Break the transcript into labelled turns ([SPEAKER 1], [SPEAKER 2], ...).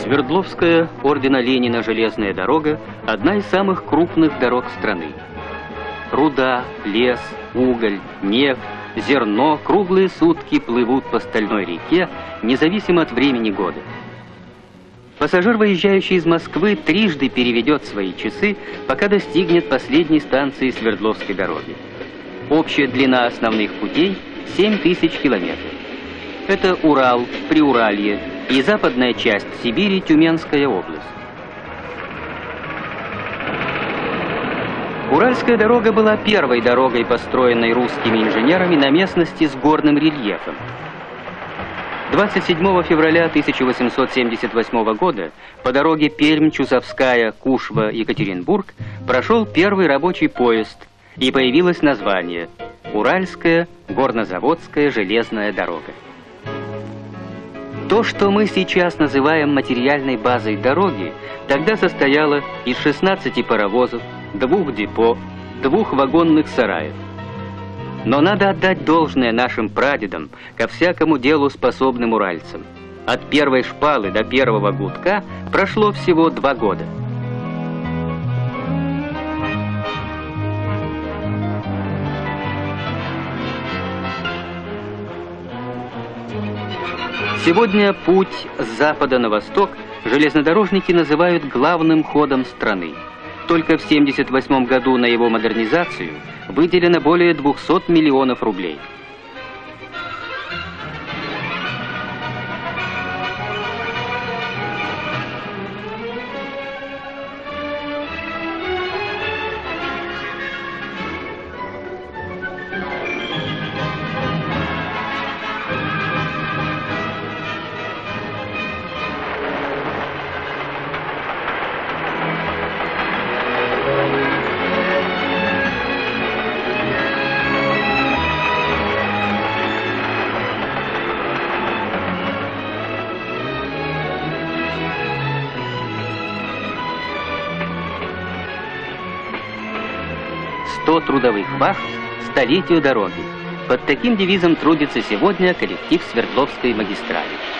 [SPEAKER 1] Свердловская ордена Ленина железная дорога – одна из самых крупных дорог страны. Руда, лес, уголь, нефть, зерно круглые сутки плывут по стальной реке, независимо от времени года. Пассажир, выезжающий из Москвы, трижды переведет свои часы, пока достигнет последней станции Свердловской дороги. Общая длина основных путей – 7000 километров. Это Урал, Приуралье и западная часть Сибири, Тюменская область. Уральская дорога была первой дорогой, построенной русскими инженерами на местности с горным рельефом. 27 февраля 1878 года по дороге Пермь-Чусовская, Кушва, Екатеринбург прошел первый рабочий поезд, и появилось название «Уральская горнозаводская железная дорога». То, что мы сейчас называем материальной базой дороги, тогда состояло из 16 паровозов, 2 депо, 2 вагонных сараев. Но надо отдать должное нашим прадедам, ко всякому делу способным уральцам. От первой шпалы до первого гудка прошло всего 2 года. Сегодня путь с запада на восток железнодорожники называют главным ходом страны. Только в 1978 году на его модернизацию выделено более 200 миллионов рублей. «100 трудовых вахт столетию дороги». Под таким девизом трудится сегодня коллектив Свердловской магистрали.